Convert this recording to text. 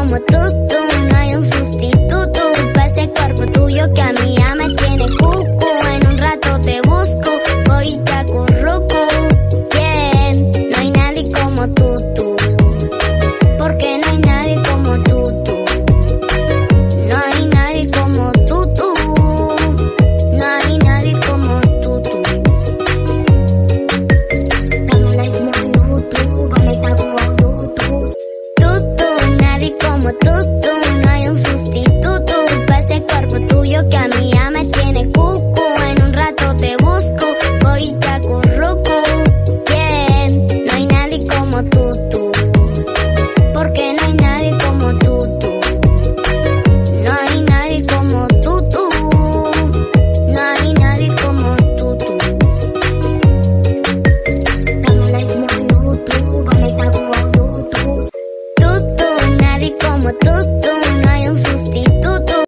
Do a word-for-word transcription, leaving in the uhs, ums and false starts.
como tú, tú. No hay un sustituto para ese cuerpo tuyo que a mí ya me tiene cucu. En un rato te busco, voy y te acurruco. Yeah, no hay nadie como tú, tú. Porque no hay nadie como tú, tú. No hay nadie como tú, tú. No hay nadie como tú, tú. Dame like como Bluetooth, conecta como Bluetooth. Tú, tú, nadie como tú.